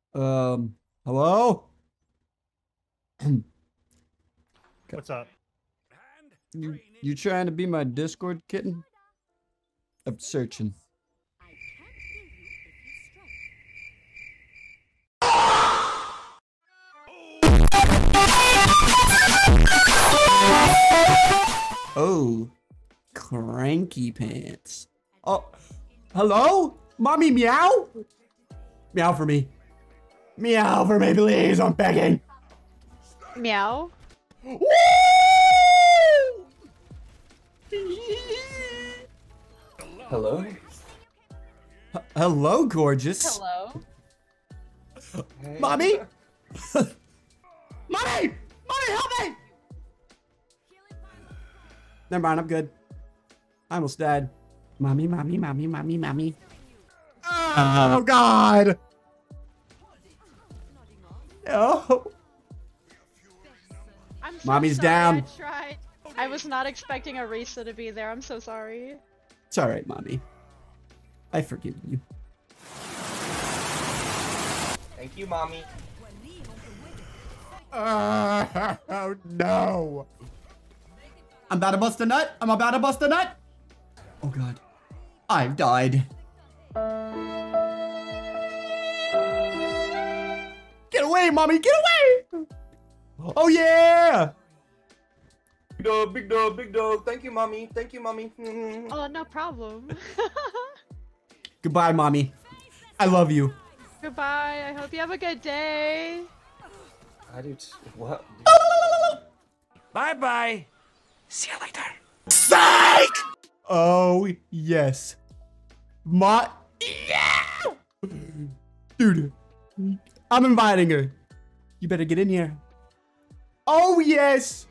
Hello? What's up? You trying to be my Discord kitten? I'm searching. Oh, cranky pants. Oh, hello? Mommy meow? Meow for me. Meow for me, please. I'm begging. Meow. Woo! Hello? Hello, gorgeous. Hello. Hey. Mommy? Mommy! Mommy, help me! Never mind, I'm good. I almost died. Mommy, mommy, mommy, mommy, mommy. Oh, God! No. I'm so Mommy's sorry, down. I tried. I was not expecting Arisa to be there. I'm so sorry. It's alright, Mommy. I forgive you. Thank you, Mommy. Oh, no. I'm about to bust a nut. I'm about to bust a nut. Oh, God. I've died. Get away, Mommy. Get away. Oh, yeah. Big dog, big dog, big dog. Thank you, Mommy. Thank you, Mommy. Oh, no problem. Goodbye, Mommy. I love you. Goodbye. I hope you have a good day. I do. What? Bye-bye. See you later. Psych! Oh, yes. Yeah! Dude, I'm inviting her. You better get in here. Oh, yes.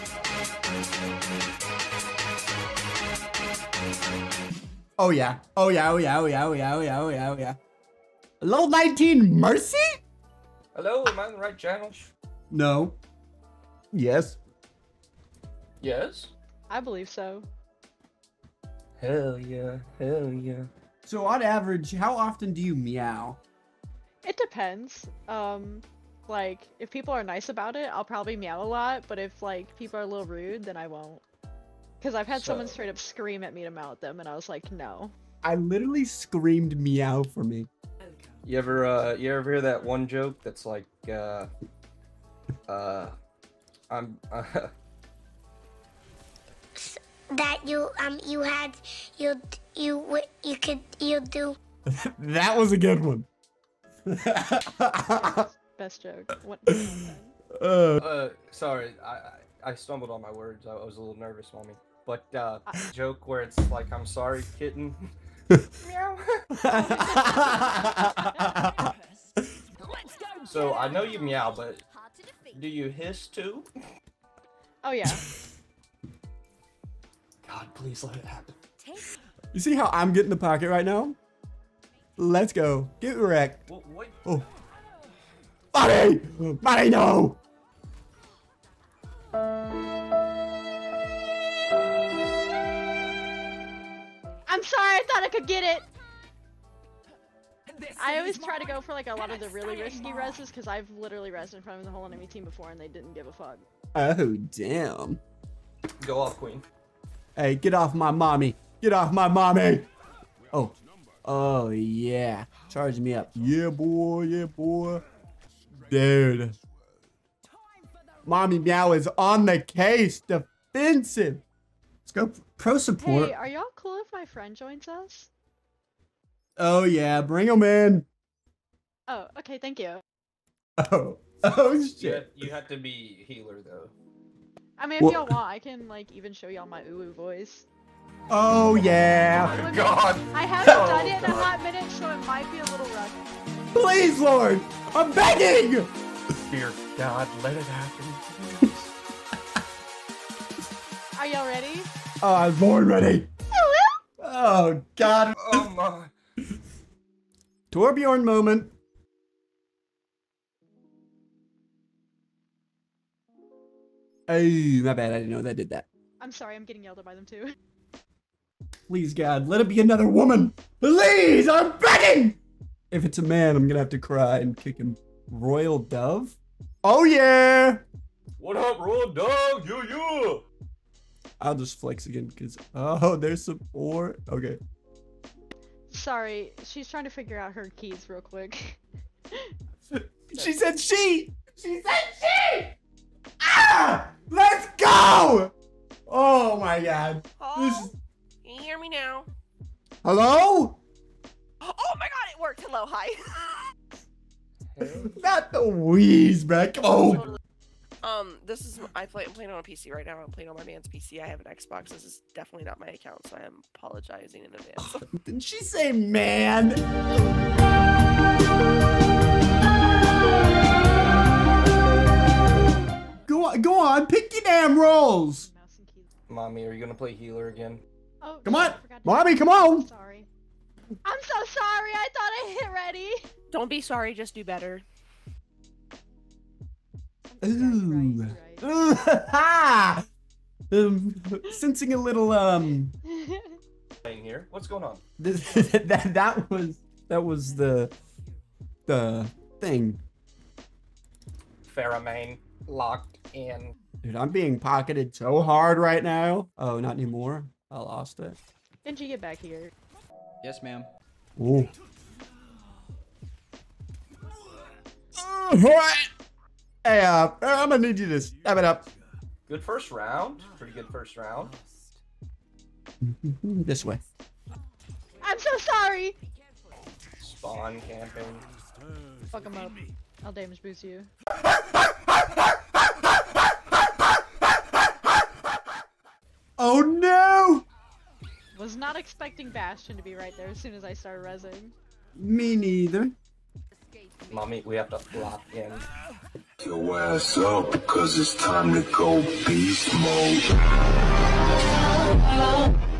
Oh, yeah. Oh, yeah. Oh, yeah. Oh, yeah. Oh, yeah. Oh, yeah. Oh, yeah. Oh, yeah. Level 19 Mercy? Hello, am I on the right channel? No. Yes. Yes? I believe so. Hell yeah, hell yeah. So on average, how often do you meow? It depends. Like, if people are nice about it, I'll probably meow a lot, but if, like, people are a little rude, then I won't. Because I've had someone So- straight up scream at me to meow at them, and I was like, no. I literally screamed meow for me. You ever hear that one joke that's like, I'm, that you do. That was a good one. Best joke. What? sorry, I stumbled on my words. I was a little nervous, Mommy. But, joke where it's like, I'm sorry, kitten. Meow. So, I know you meow, but do you hiss too? Oh, yeah. God, please let it happen. You see how I'm getting the pocket right now? Let's go. Get wrecked. What? Oh. Buddy! Buddy, no! I'm sorry, I thought I could get it! I always try to go for like a lot of the really risky reses because I've literally resed in front of the whole enemy team before and they didn't give a fuck. Oh, damn. Go off, Queen. Hey, get off my mommy. Get off my mommy. Oh. Oh, yeah. Charge me up. Yeah, boy. Yeah, boy. Dude. Mommy Meow is on the case. Defensive. Let's go pro support. Hey, are y'all cool if my friend joins us? Oh, yeah. Bring him in. Oh, okay, thank you. Oh. Oh, shit. You had to be healer, though. I mean, if y'all want, I can like even show y'all my uwu voice. Oh, yeah. Look, God. I haven't Oh, done it in a God. hot minute, so it might be a little rough. Please, Lord. I'm begging. Dear God, let it happen. Are y'all ready? Oh, I'm born ready. Oh, God. Oh my. Torbjorn moment. Oh, my bad. I didn't know that did that. I'm sorry, I'm getting yelled at by them too. Please, God, let it be another woman. Please, I'm begging. If it's a man, I'm gonna have to cry and kick him. Royal Dove? Oh yeah! What up, Royal Dog? You. I'll just flex again because oh, there's support. Okay. Sorry, she's trying to figure out her keys real quick. She said she! She said she! Ah! Let's go! Oh my god. This is... Can you hear me now? Hello? Oh my god, it worked. Hello, hi. Not the wheeze, man. Come on. This is I'm playing on a PC right now. I'm playing on my man's PC. I have an Xbox. This is definitely not my account, so I am apologizing in advance. Didn't she say man? Go on, pick your damn rolls. Mouse and keys. Mommy, are you gonna play healer again? Oh, Come shit, on, I forgot to- mommy, come on. Sorry. I'm so sorry. I thought I hit ready. Don't be sorry, just do better. Ooh. You're right. Sensing a little Playing here. What's going on? that was the thing. Pheromone locked in. Dude, I'm being pocketed so hard right now. Oh, not anymore. I lost it. Genji, get back here. Yes, ma'am. Ooh. Alright. Hey, I'm gonna need you to step it up. Good first round. Pretty good first round. This way. I'm so sorry. Spawn camping. Fuck him up. I'll damage boost you. Oh no! Was not expecting Bastion to be right there as soon as I started rezzing. Me neither. Mommy, we have to lock in. Your ass up, cause it's time to go beast mode.